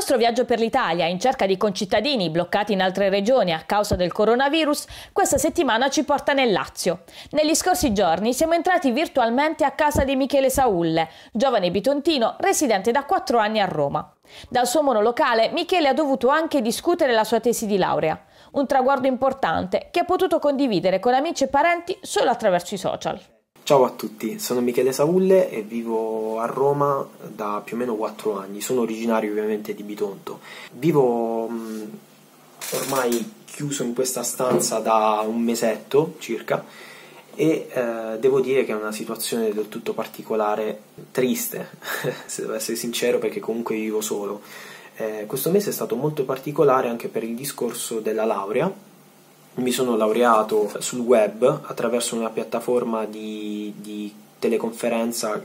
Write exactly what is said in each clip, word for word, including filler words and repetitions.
nostro viaggio per l'Italia, in cerca di concittadini bloccati in altre regioni a causa del coronavirus, questa settimana ci porta nel Lazio. Negli scorsi giorni siamo entrati virtualmente a casa di Michele Saulle, giovane bitontino residente da quattro anni a Roma. Dal suo monolocale Michele ha dovuto anche discutere la sua tesi di laurea, un traguardo importante che ha potuto condividere con amici e parenti solo attraverso i social. Ciao a tutti, sono Michele Saulle e vivo a Roma da più o meno quattro anni, sono originario ovviamente di Bitonto. Vivo mh, ormai chiuso in questa stanza da un mesetto circa e eh, devo dire che è una situazione del tutto particolare, triste, se devo essere sincero, perché comunque vivo solo. Eh, questo mese è stato molto particolare anche per il discorso della laurea. Mi sono laureato sul web attraverso una piattaforma di, di teleconferenza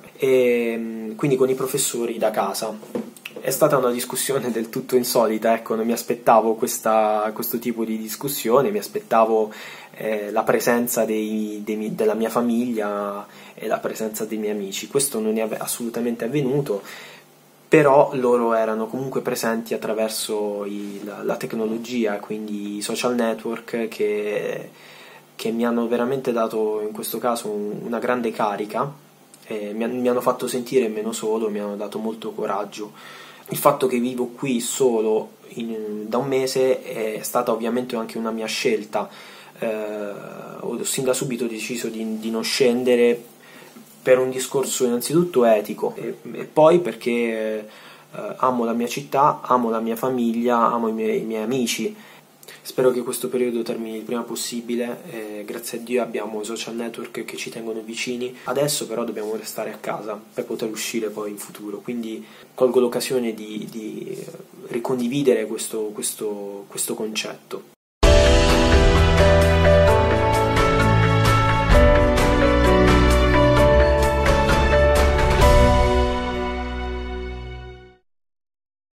e quindi con i professori da casa. È stata una discussione del tutto insolita, ecco, non mi aspettavo questa, questo tipo di discussione, mi aspettavo eh, la presenza dei, dei, della mia famiglia e la presenza dei miei amici. Questo non è assolutamente avvenuto, però loro erano comunque presenti attraverso i, la, la tecnologia, quindi i social network che, che mi hanno veramente dato in questo caso un, una grande carica, eh, mi, mi hanno fatto sentire meno solo, mi hanno dato molto coraggio. Il fatto che vivo qui solo in, da un mese è stata ovviamente anche una mia scelta, eh, ho sin da subito deciso di, di non scendere per un discorso innanzitutto etico e, e poi perché eh, amo la mia città, amo la mia famiglia, amo i miei, i miei amici. Spero che questo periodo termini il prima possibile, eh, grazie a Dio abbiamo social network che ci tengono vicini, adesso però dobbiamo restare a casa per poter uscire poi in futuro, quindi colgo l'occasione di, di ricondividere questo, questo, questo concetto.